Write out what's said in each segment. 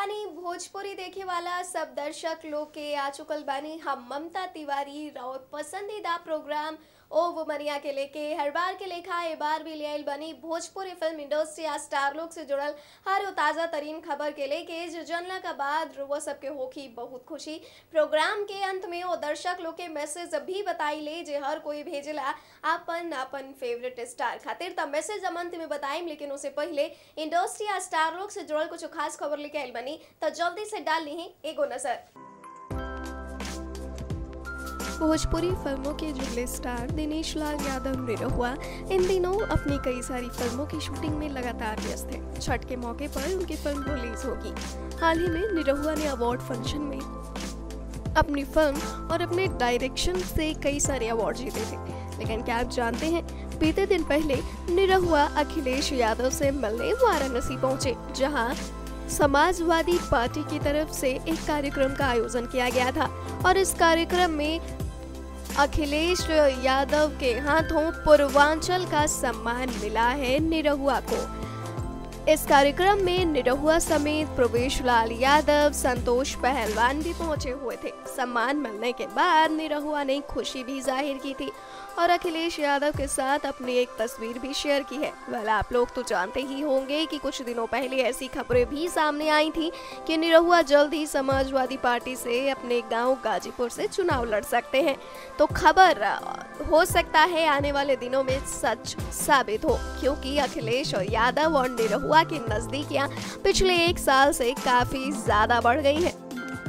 बानी भोजपुरी देखे वाला सब दर्शक लोग के आ चुकल बानी हम ममता तिवारी राउत पसंदीदा प्रोग्राम ओ वुमनिया के लेके हर बार के लेखा ए बार भी ले आइल बनी भोजपुरी फिल्म इंडस्ट्री या स्टार लोग से जुड़ल हर वो ताज़ा तरीन खबर के लेके जो जनला का बाद वो सबके होखी बहुत खुशी। प्रोग्राम के अंत में वो दर्शक लोग के मैसेज भी बताई ले जे हर कोई भेजेला अपन अपन फेवरेट स्टार खातिर तब मैसेज अंत में बताइम, लेकिन उससे पहले इंडस्ट्री या स्टार लोग से जुड़ल कुछ खास खबर लेके आइल बनी तो जल्दी से डाल ली एगो नजर। भोजपुरी फिल्मों के जुड़े स्टार दिनेश लाल यादव निरहुआ इन दिनों अपनी कई सारी फिल्मों की शूटिंग में लगातार व्यस्त हैं। छठ के मौके पर उनकी फिल्म रिलीज होगी। हाल ही में निरहुआ ने अवार्ड फंक्शन में अपनी फिल्म और अपने डायरेक्शन से कई सारे अवार्ड जीते थे, लेकिन क्या आप जानते हैं बीते दिन पहले निरहुआ अखिलेश यादव से मिलने वाराणसी पहुंचे, जहां समाजवादी पार्टी की तरफ से एक कार्यक्रम का आयोजन किया गया था और इस कार्यक्रम में अखिलेश यादव के हाथों पूर्वांचल का सम्मान मिला है निरहुआ को। इस कार्यक्रम में निरहुआ समेत प्रवेश लाल यादव, संतोष पहलवान भी पहुंचे हुए थे। सम्मान मिलने के बाद निरहुआ ने खुशी भी जाहिर की थी और अखिलेश यादव के साथ अपनी एक तस्वीर भी शेयर की है। वेल, आप लोग तो जानते ही होंगे कि कुछ दिनों पहले ऐसी खबरें भी सामने आई थी कि निरहुआ जल्द ही समाजवादी पार्टी से अपने गांव गाजीपुर से चुनाव लड़ सकते हैं। तो खबर हो सकता है आने वाले दिनों में सच साबित हो, क्योंकि अखिलेश और यादव और निरहुआ की नजदीकियां पिछले एक साल से काफी ज्यादा बढ़ गई हैं।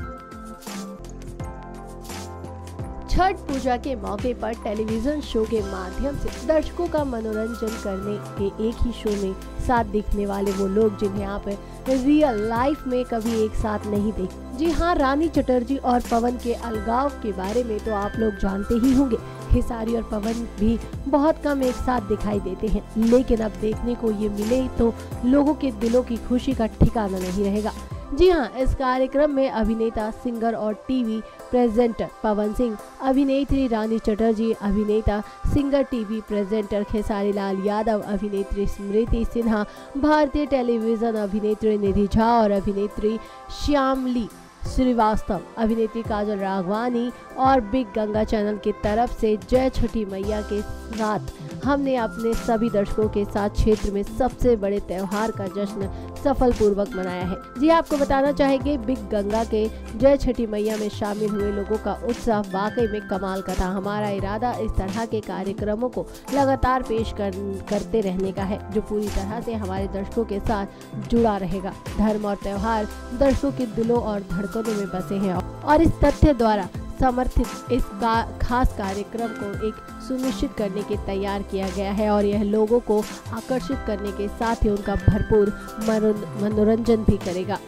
छठ पूजा के मौके पर टेलीविजन शो के माध्यम से दर्शकों का मनोरंजन करने के एक ही शो में साथ दिखने वाले वो लोग जिन्हें आप रियल लाइफ में कभी एक साथ नहीं देखे। जी हाँ, रानी चटर्जी और पवन के अलगाव के बारे में तो आप लोग जानते ही होंगे। खेसारी और पवन भी बहुत कम एक साथ दिखाई देते हैं, लेकिन अब देखने को ये मिले तो लोगों के दिलों की खुशी का ठिकाना नहीं रहेगा। जी हाँ, इस कार्यक्रम में अभिनेता, सिंगर और टीवी प्रेजेंटर पवन सिंह, अभिनेत्री रानी चटर्जी, अभिनेता, singer, TV presenter Khesari Lal Yadav, अभिनेत्री स्मृति सिन्हा, भारतीय टेलीविजन अभिनेत्री निधि झा और अभिनेत्री श्यामली श्रीवास्तव, अभिनेत्री काजल राघवानी और बिग गंगा चैनल की तरफ से जय छठी मैया के साथ हमने अपने सभी दर्शकों के साथ क्षेत्र में सबसे बड़े त्योहार का जश्न सफल पूर्वक मनाया है। जी आपको बताना चाहेंगे, बिग गंगा के जय छठी मैया में शामिल हुए लोगों का उत्साह वाकई में कमाल का था। हमारा इरादा इस तरह के कार्यक्रमों को लगातार पेश करते रहने का है, जो पूरी तरह से हमारे दर्शकों के साथ जुड़ा रहेगा। धर्म और त्योहार दर्शकों के दिलों और धड़कनों में बसे हैं और इस तथ्य द्वारा समर्थित इस खास कार्यक्रम को एक सुनिश्चित करने के तैयार किया गया है और यह लोगों को आकर्षित करने के साथ ही उनका भरपूर मनोरंजन भी करेगा।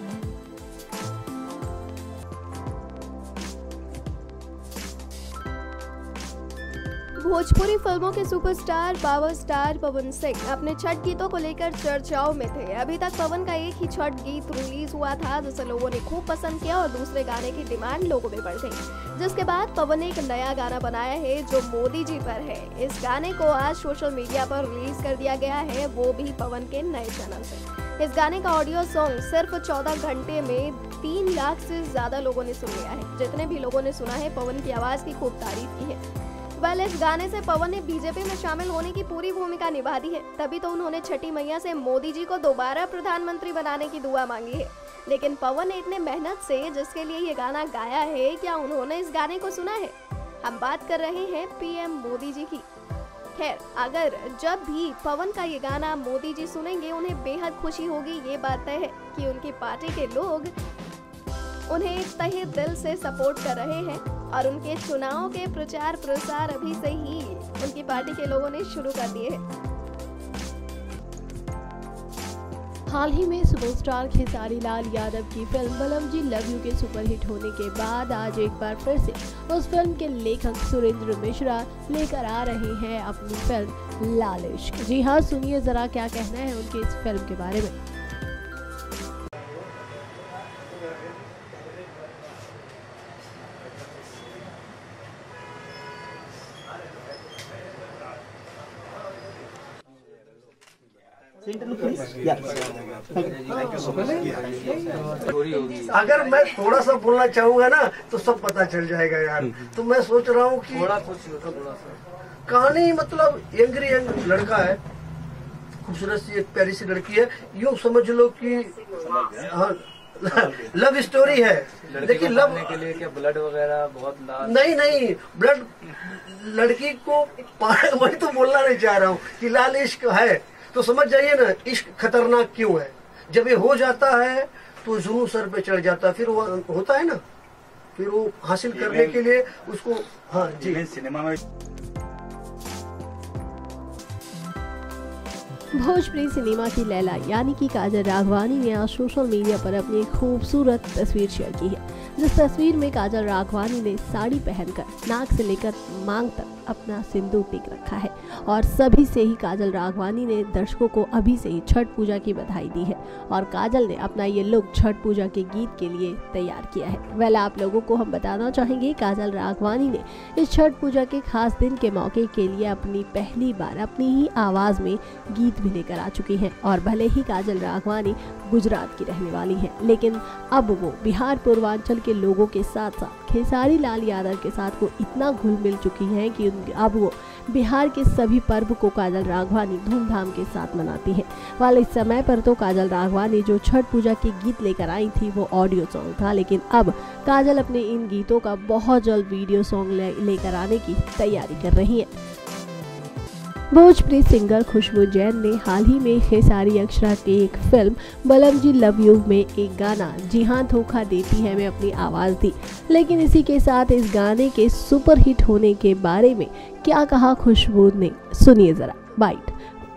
भोजपुरी फिल्मों के superstar power star Pawan Singh अपने छठ गीतों को लेकर चर्चाओं में थे। अभी तक पवन का एक ही छठ गीत रिलीज हुआ था जिसे लोगों ने खूब पसंद किया और दूसरे गाने की डिमांड लोगों में बढ़ गई, जिसके बाद पवन ने एक नया गाना बनाया है जो मोदी जी पर है। इस गाने को आज सोशल मीडिया पर रिलीज कर दिया गया है, वो भी पवन के नए चैनल से। इस गाने का ऑडियो सॉन्ग सिर्फ 14 घंटे में 3 लाख से ज्यादा लोगों ने सुन लिया है। जितने भी लोगों ने सुना है, पवन की आवाज की खूब तारीफ की है। वेल, इस गाने से पवन ने बीजेपी में शामिल होने की पूरी भूमिका निभा दी है, तभी तो उन्होंने छठी मैया से मोदी जी को दोबारा प्रधानमंत्री बनाने की दुआ मांगी है। लेकिन पवन ने इतने मेहनत से जिसके लिए ये गाना गाया है, क्या उन्होंने इस गाने को सुना है? हम बात कर रहे हैं पीएम मोदी जी की। खैर, अगर जब भी पवन का ये गाना मोदी जी सुनेंगे उन्हें बेहद खुशी होगी। ये बात तय है कि उनकी पार्टी के लोग उन्हें तहे दिल से सपोर्ट कर रहे हैं और उनके चुनाव के प्रचार प्रसार अभी से ही उनकी पार्टी के लोगों ने शुरू कर दिए हैं। हाल ही में सुपरस्टार खेसारी लाल यादव की film Balam ji love you के सुपरहिट होने के बाद आज एक बार फिर से उस फिल्म के लेखक सुरेंद्र मिश्रा लेकर आ रहे हैं अपनी फिल्म लाल इश्क। जी हाँ, सुनिए जरा क्या कहना है उनके इस फिल्म के बारे में। Interview, please. Yeah. अगर मैं थोड़ा सा बोलना चाहूंगा ना तो सब पता चल जाएगा यार। तो मैं सोच रहा हूँ कि थोड़ा सा कहानी, मतलब यंग लड़का है, खूबसूरत सी एक प्यारी सी लड़की है, यूँ समझ लो कि हाँ लव स्टोरी है। देखिए लव के लिए क्या ब्लड वगैरह बहुत लाल? नहीं ब्लड, लड़की को वही तो बोलना नहीं चाह रहा हूँ कि लाल इश्क है तो समझ जाइए ना इश्क खतरनाक क्यों है। जब ये हो जाता है तो जुनून सर पे चढ़ जाता है, फिर वो होता है ना, फिर वो हासिल करने के लिए उसको। हाँ जी, सिनेमा में भोजपुरी सिनेमा की लैला यानी कि काजल राघवानी ने आज सोशल मीडिया पर अपनी एक खूबसूरत तस्वीर शेयर की है, जिस तस्वीर में काजल राघवानी ने साड़ी पहनकर नाक से लेकर मांग तक अपना सिंदूर टिक रखा है और सभी से ही काजल राघवानी ने दर्शकों को अभी से ही छठ पूजा की बधाई दी है और काजल ने अपना ये लुक छठ पूजा के गीत के लिए तैयार किया है। वेल, आप लोगों को हम बताना चाहेंगे काजल राघवानी ने इस छठ पूजा के खास दिन के मौके के लिए अपनी पहली बार अपनी ही आवाज में गीत भी लेकर आ चुकी हैं और भले ही काजल राघवानी गुजरात की रहने वाली हैं, लेकिन अब वो बिहार पूर्वांचल के लोगों के साथ साथ खेसारी लाल यादव के साथ वो इतना घुल मिल चुकी हैं कि अब वो बिहार के सभी पर्व को काजल राघवानी धूमधाम के साथ मनाती हैं। वाले इस समय पर तो काजल राघवानी जो छठ पूजा के गीत लेकर आई थी वो ऑडियो सॉन्ग था, लेकिन अब काजल अपने इन गीतों का बहुत जल्द वीडियो सॉन्ग लेकर आने की तैयारी कर रही हैं। भोजपुरी सिंगर खुशबू जैन ने हाल ही में खेसारी अक्षरा की एक film Balam ji love you में एक गाना जी हाँ धोखा देती है में अपनी आवाज दी, लेकिन इसी के साथ इस गाने के सुपरहिट होने के बारे में क्या कहा खुशबू ने, सुनिए जरा बाइट।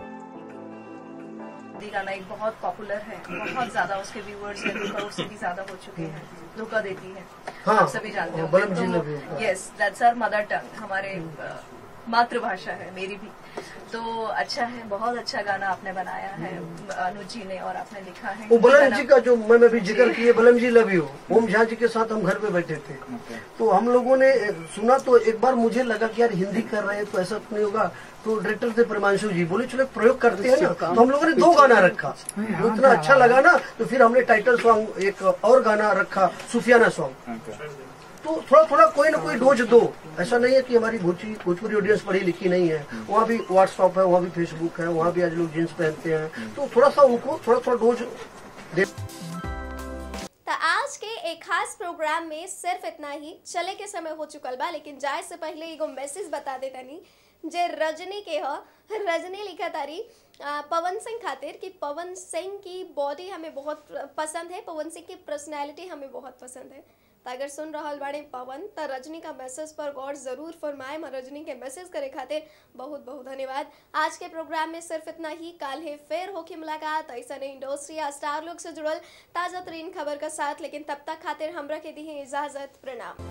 गाना एक बहुत पॉपुलर है, बहुत ज्यादा उसके व्यूअर्स 2 करोड़ से भी ज्यादा हो चुके हैं। धोखा देती है, हाँ, आप सभी जानते हो। Yes, that's our mother tongue, हमारे मातृभाषा है, मेरी भी। तो अच्छा है, बहुत अच्छा गाना आपने बनाया है अनुज जी ने और आपने लिखा है। वो बलम जी का जो मैं भी जिक्र किए, बलम जी लव यू, ओम झा जी के साथ हम घर पे बैठे थे तो हम लोगों ने सुना तो एक बार मुझे लगा कि यार हिंदी कर रहे हैं तो ऐसा नहीं होगा, तो डायरेक्टर थे परमांशु जी, बोले चलो प्रयोग करते हैं ना, तो हम लोगों ने 2 गाना रखा, इतना अच्छा लगा ना, तो फिर हमने टाइटल सॉन्ग एक और गाना रखा सूफियाना सॉन्ग। तो थोड़ा कोई ना कोई डोज दो, ऐसा नहीं है कि हमारी भोजपुरी ऑडियंस पढ़ी लिखी नहीं है, वहाँ भी व्हाट्सएप है, वहाँ भी फेसबुक है, वहाँ भी आज लोग जींस पहनते हैं, तो थोड़ा सा उनको थोड़ा डोज दे। तो आज के एक खास प्रोग्राम में सिर्फ इतना ही, चले के समय हो चुकल बा, लेकिन जाए से पहले एगो मैसेज बता देता नहीं जे रजनी के ह। रजनी लिखा तारी पवन सिंह खातिर कि पवन सिंह की बॉडी हमें बहुत पसंद है, पवन सिंह की पर्सनैलिटी हमें बहुत पसंद है। तो अगर सुन रहा बाड़े पवन तो रजनी का मैसेज पर गौर जरूर फरमाए। मैं रजनी के मैसेज करे खातिर बहुत बहुत धन्यवाद। आज के प्रोग्राम में सिर्फ इतना ही, काल है फिर होके मुलाकात ऐसा नहीं इंडस्ट्री या स्टार लोग से जुड़ल ताज़ा तरीन खबर का साथ, लेकिन तब तक खातिर हमरा के दी है इजाजत, प्रणाम।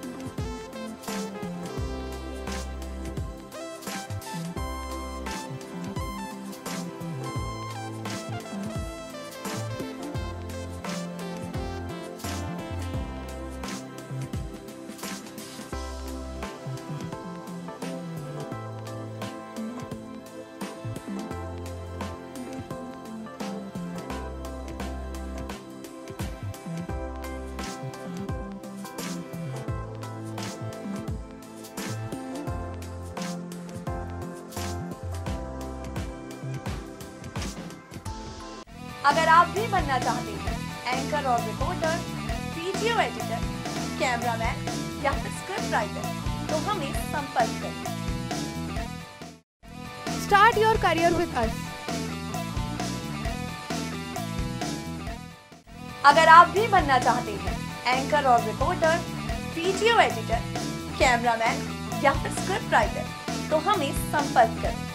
अगर आप भी बनना चाहते हैं एंकर और रिपोर्टर, वीडियो एडिटर, कैमरामैन या फिर स्क्रिप्ट राइटर, तो हमें संपर्क करें। Start your career with us. अगर आप भी बनना चाहते हैं एंकर और रिपोर्टर, वीडियो एडिटर, कैमरामैन या फिर स्क्रिप्ट राइटर, तो हमें संपर्क करें।